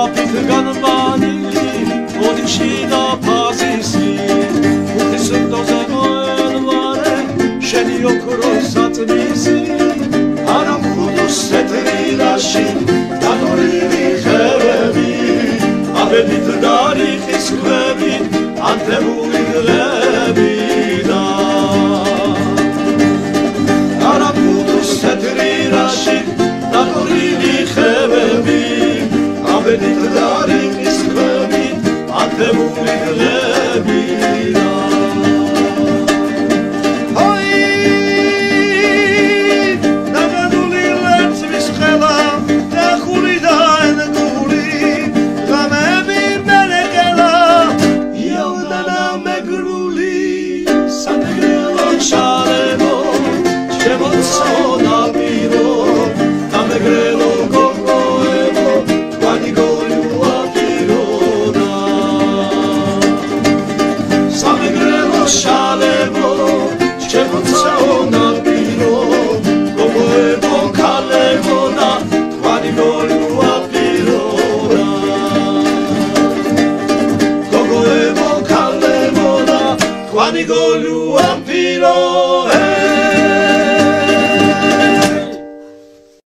აფით განმანილი ოდიში და ფაზისი უხის რდოზე მოელვარე შენი ოქროს საწნისი არა მხუდოს ეთრილაში დადორილი ხევები აბედით დარიხის ქვები ანთებული გლები და არა მხუდოს ეთრილაში დადორილი ხევები აბედით დარიხის ქვები ანთებული გლები და Quando golua piro